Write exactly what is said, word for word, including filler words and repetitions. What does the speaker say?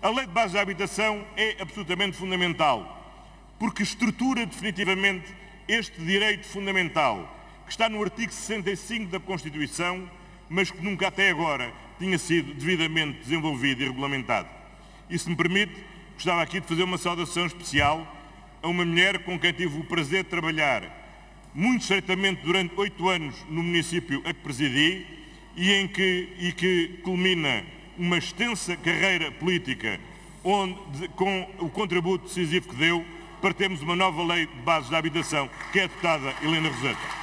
A Lei de Bases da Habitação é absolutamente fundamental, porque estrutura definitivamente este direito fundamental, que está no artigo sessenta e cinco da Constituição, mas que nunca até agora tinha sido devidamente desenvolvido e regulamentado. E se me permite, gostava aqui de fazer uma saudação especial a uma mulher com quem tive o prazer de trabalhar muito estreitamente durante oito anos no município a que presidi e em que, e que culmina uma extensa carreira política onde, com o contributo decisivo que deu para termos uma nova lei de bases da habitação, que é a deputada Helena Roseta.